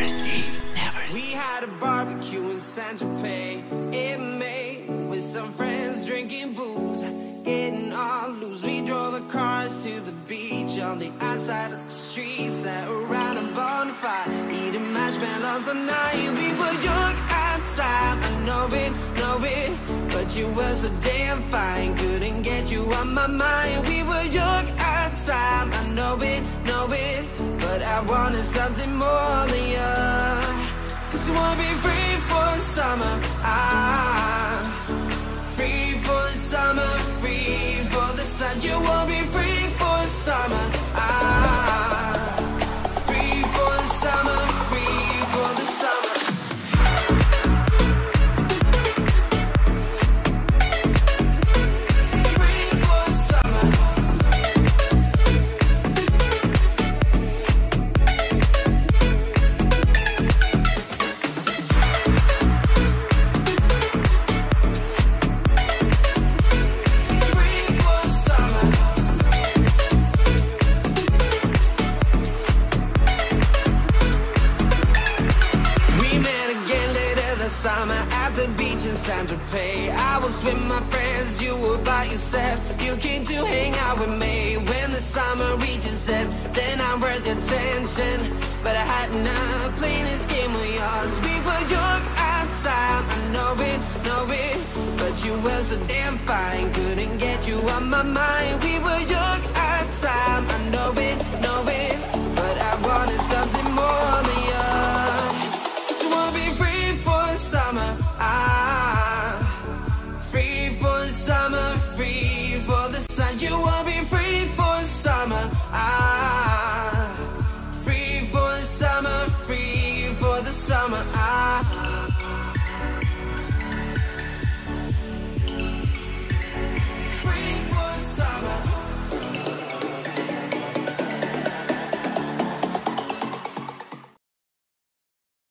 Neversea. We had a barbecue in Saint-Tropez in May with some friends drinking booze, getting all loose. We drove the cars to the beach on the outside of the street, sat around a bonfire, eating marshmallows all night. We were young at the time, I know it, but you were so damn fine, couldn't get you on my mind. We were young at the time, I know it, but I wanted something more than you. 'Cause you wanna be free for the summer, free for the summer, free for the sun. You wanna be free for the summer, free for the summer, free for the summer. Free for the summer. Summer at the beach in Saint-Tropez. I was with my friends, you were by yourself. You came to hang out with me. When the summer reaches end, then I worth your attention. But I had enough playing this game with yours. We were young at the time, I know it, but you were so damn fine, couldn't get you on my mind. We were young at the time, I know it, but I wanted something more than you. So I'll be free for the summer, free for the summer, free for the sun. You wanna be free for the summer, free for the summer, free for the summer.